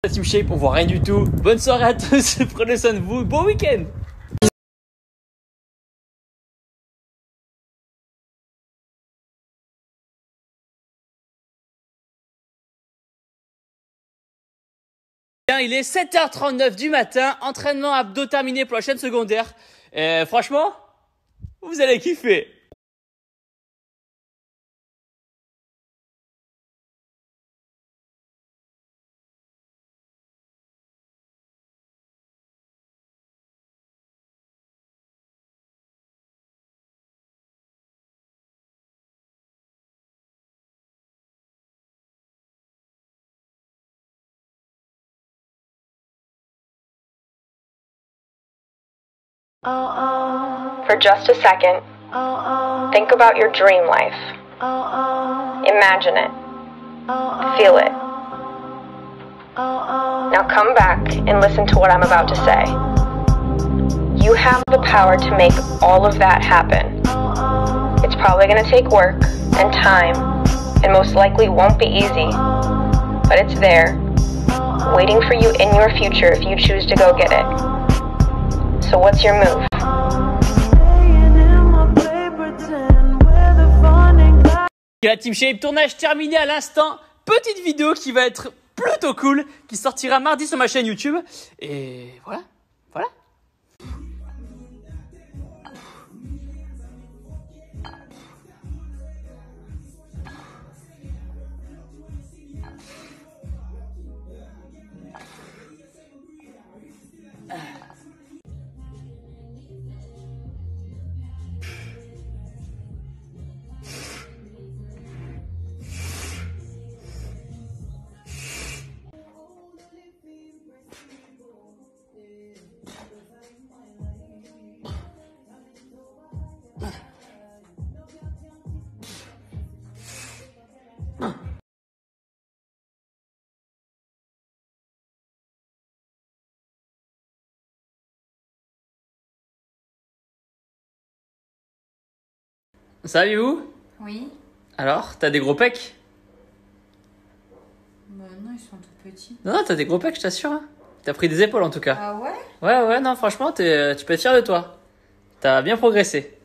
La Team Shape, on voit rien du tout. Bonne soirée à tous, prenez soin de vous, bon week-end. Bien, il est 7h39 du matin, entraînement abdos terminé pour la chaîne secondaire. Franchement, vous allez kiffer. For just a second, think about your dream life. Imagine it. Feel it. Now come back and listen to what I'm about to say. You have the power to make all of that happen. It's probably going to take work and time, and most likely won't be easy, but it's there, waiting for you in your future if you choose to go get it. So what's your move? La Team Shape, tournage terminé à l'instant. Petite vidéo qui va être plutôt cool, qui sortira mardi sur ma chaîne YouTube. Et voilà. Salut. Oui. Alors, t'as des gros pecs? Bah non, ils sont tout petits. Non, t'as des gros pecs, je t'assure. Hein. T'as pris des épaules en tout cas. Ah ouais? Ouais, non, franchement, tu peux être fier de toi. T'as bien progressé.